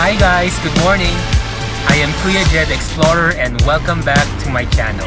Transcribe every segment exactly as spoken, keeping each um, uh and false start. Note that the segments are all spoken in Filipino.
Hi guys, good morning. I am Kuya Jed Explorer and welcome back to my channel.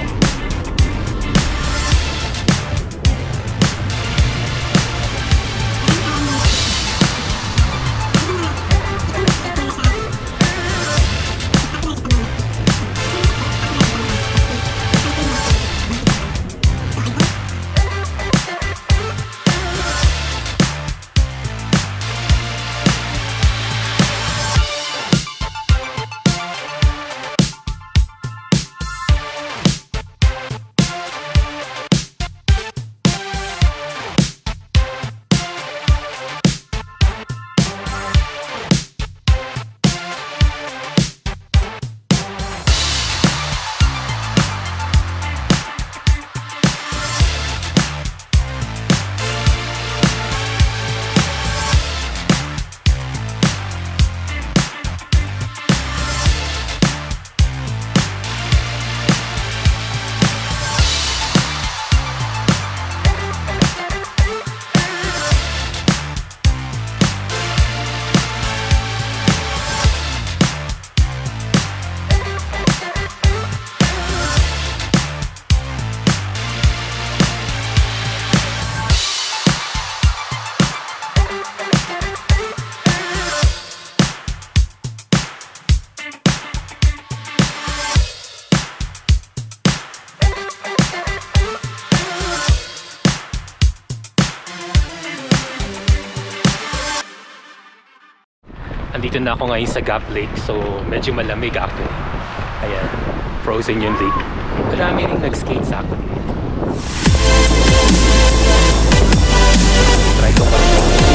Andito na ako ngayon sa Gap Lake, so medyo malamig actually. Ayan, frozen yung lake. Marami rin nag-skate sa akin. Try ko pa rin.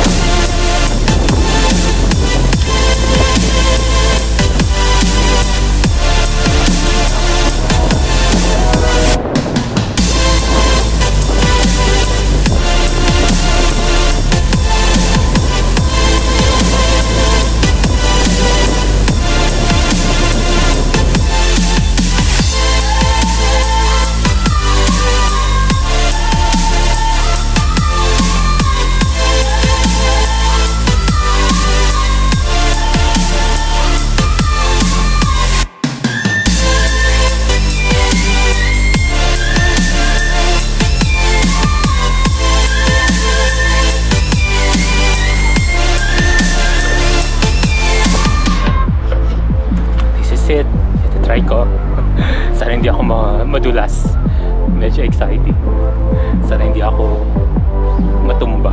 Try ko. Sana hindi ako madulas. Medyo exciting. Sana hindi ako matumba.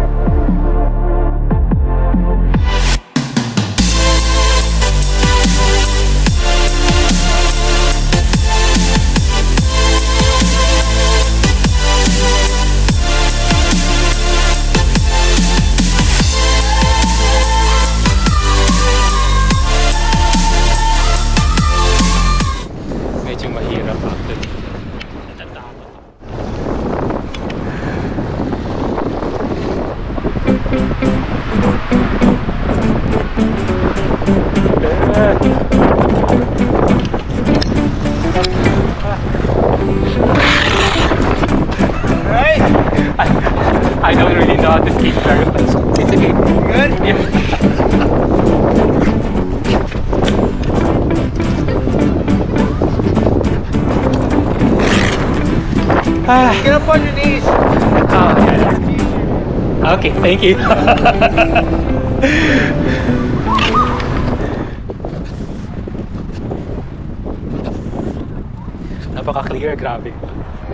I don't really know how to skate very well. It's okay. Good? Yeah. Ah. Get up on your knees. Oh, yeah. Okay, thank you. Napaka-clear, grabe.